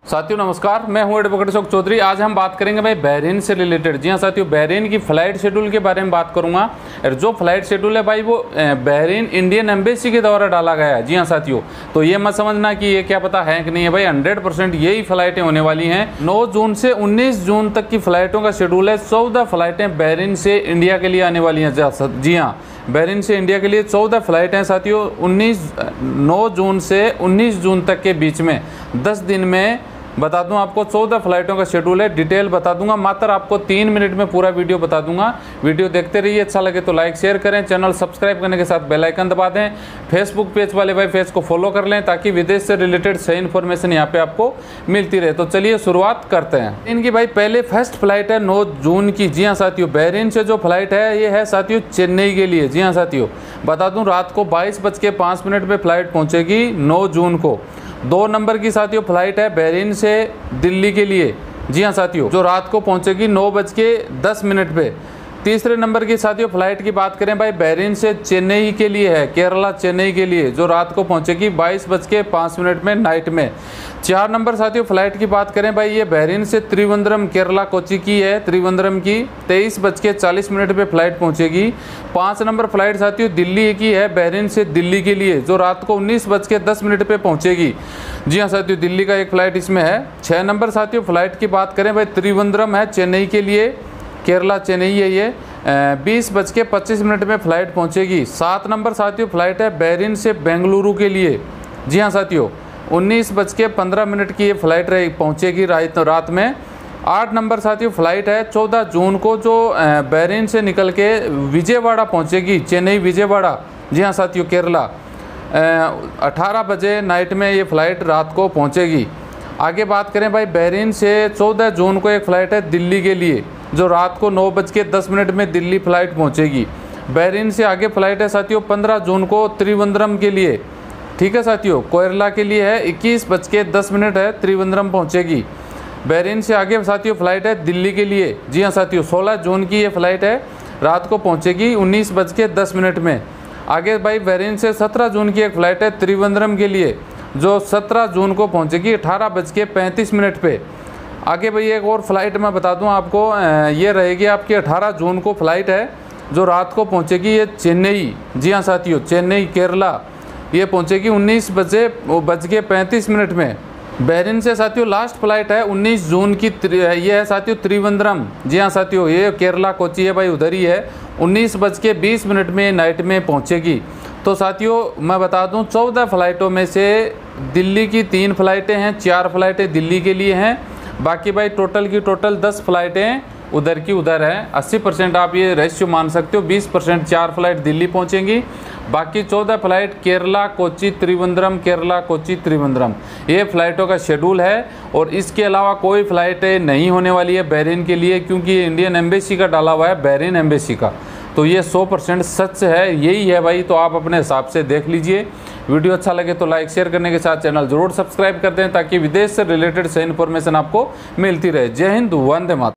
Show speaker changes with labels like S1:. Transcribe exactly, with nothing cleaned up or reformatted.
S1: साथियों नमस्कार, मैं हूं एडवोकेट अशोक चौधरी। आज हम बात करेंगे भाई बहरीन से रिलेटेड। जी हाँ साथियों, बहरीन की फ़्लाइट शेड्यूल के बारे में बात करूंगा। और जो फ्लाइट शेड्यूल है भाई वो बहरीन इंडियन एम्बेसी के द्वारा डाला गया है। जी हाँ साथियों, तो ये मत समझना कि ये क्या पता है कि नहीं है भाई, हंड्रेड परसेंट यही फ़्लाइटें होने वाली हैं। नौ जून से उन्नीस जून तक की फ़्लाइटों का शेड्यूल है। चौदह फ़्लाइटें बहरीन से इंडिया के लिए आने वाली हैं। जी हाँ, बहरीन से इंडिया के लिए चौदह फ्लाइट हैं साथियों। उन्नीस नौ जून से उन्नीस जून तक के बीच में दस दिन में बता दूं आपको चौदह फ्लाइटों का शेड्यूल है। डिटेल बता दूंगा, मात्र आपको तीन मिनट में पूरा वीडियो बता दूंगा। वीडियो देखते रहिए, अच्छा लगे तो लाइक शेयर करें, चैनल सब्सक्राइब करने के साथ बेल आइकन दबा दें। फेसबुक पेज वाले भाई पेज को फॉलो कर लें ताकि विदेश से रिलेटेड सही इन्फॉर्मेशन यहाँ पे आपको मिलती रहे। तो चलिए शुरुआत करते हैं। इनकी भाई पहले फर्स्ट फ्लाइट है नौ जून की। जी हाँ साथियों, बहरीन से जो फ्लाइट है ये है साथियों चेन्नई के लिए। जी हाँ साथियों, बता दूं रात को बाईस बज के पाँच मिनट पर फ्लाइट पहुँचेगी नौ जून को। दो नंबर की साथियों फ्लाइट है बहरीन से दिल्ली के लिए। जी हाँ साथियों, जो रात को पहुंचेगी नौ बज के दस मिनट पे। तीसरे नंबर की साथियों फ्लाइट की बात करें भाई, बहरीन से चेन्नई के लिए है, केरला चेन्नई के लिए, जो रात को पहुंचेगी बाईस बज के पाँच मिनट में नाइट में। चार नंबर साथियों फ्लाइट की बात करें भाई, ये बहरीन से त्रिवेंद्रम केरला कोची की है। त्रिवेंद्रम की तेईस बज के चालीस मिनट पर फ्लाइट पहुँचेगी। पाँच नंबर फ्लाइट साथियों दिल्ली की है, बहरीन से दिल्ली के लिए, जो रात को उन्नीस बज के दस मिनट पर पहुँचेगी। जी हाँ साथियों, दिल्ली का एक फ़्लाइट इसमें है। छः नंबर साथियों फ्लाइट की बात करें भाई, त्रिवेंद्रम है चेन्नई के लिए, केरला चेन्नई है ये, बीस बज के पच्चीस मिनट में फ़्लाइट पहुंचेगी। सात नंबर साथियों फ्लाइट है बहरीन से बेंगलुरु के लिए। जी हाँ साथियों, उन्नीस बज के पंद्रह मिनट की ये फ़्लाइट रही पहुंचेगी रात रात में। आठ नंबर साथियों फ्लाइट है चौदह जून को, जो बहरीन से निकल के विजयवाड़ा पहुँचेगी, चेन्नई विजयवाड़ा। जी हाँ साथियों, केरला। अठारह बजे नाइट में ये फ़्लाइट रात को पहुँचेगी। आगे बात करें भाई, बहरीन से चौदह जून को एक फ़्लाइट है दिल्ली के लिए, जो रात को नौ बज के दस मिनट में दिल्ली फ़्लाइट पहुंचेगी। बहरीन से आगे फ़्लाइट है साथियों पंद्रह जून को त्रिवेंद्रम के लिए। ठीक है साथियों, केरला के लिए है, इक्कीस बज के दस मिनट है, त्रिवेंद्रम पहुंचेगी। बहरीन से आगे साथियों फ़्लाइट है दिल्ली के लिए। जी हाँ साथियों, सोलह जून की ये फ़्लाइट है, रात को पहुँचेगी उन्नीस बज के दस मिनट में। आगे भाई बहरीन से सत्रह जून की एक फ़्लाइट है त्रिवेंद्रम के लिए, जो सत्रह जून को पहुँचेगी अठारह बज के पैंतीस मिनट पे। आगे भाई एक और फ्लाइट मैं बता दूं आपको, ये रहेगी आपकी अठारह जून को फ्लाइट है, जो रात को पहुंचेगी ये चेन्नई। जी हाँ साथियों, चेन्नई केरला, ये पहुंचेगी उन्नीस बजे बज के पैंतीस मिनट में। बहरीन से साथियों लास्ट फ्लाइट है उन्नीस जून की, ये है साथियों त्रिवेंद्रम। जी हाँ साथियों, ये केरला कोची है भाई, उधर ही है, उन्नीस बज के बीस मिनट में नाइट में पहुँचेगी। तो साथियों मैं बता दूं चौदह फ्लाइटों में से दिल्ली की तीन फ्लाइटें हैं, चार फ्लाइटें दिल्ली के लिए हैं, बाकी भाई टोटल की टोटल दस फ्लाइटें उधर की उधर हैं। अस्सी परसेंट आप ये रेशियो मान सकते हो, बीस परसेंट चार फ्लाइट दिल्ली पहुंचेंगी, बाकी चौदह फ्लाइट केरला कोची त्रिवेंद्रम, केरला कोची त्रिवेंद्रम, ये फ़्लाइटों का शेड्यूल है। और इसके अलावा कोई फ़्लाइटें नहीं होने वाली है बहरीन के लिए, क्योंकि ये इंडियन एम्बेसी का डाला हुआ है, बहरीन एम्बेसी का। तो ये सौ परसेंट सच है, यही है भाई। तो आप अपने हिसाब से देख लीजिए। वीडियो अच्छा लगे तो लाइक शेयर करने के साथ चैनल जरूर सब्सक्राइब कर दें ताकि विदेश से रिलेटेड सही इन्फॉर्मेशन आपको मिलती रहे। जय हिंद, वंदे मातरम।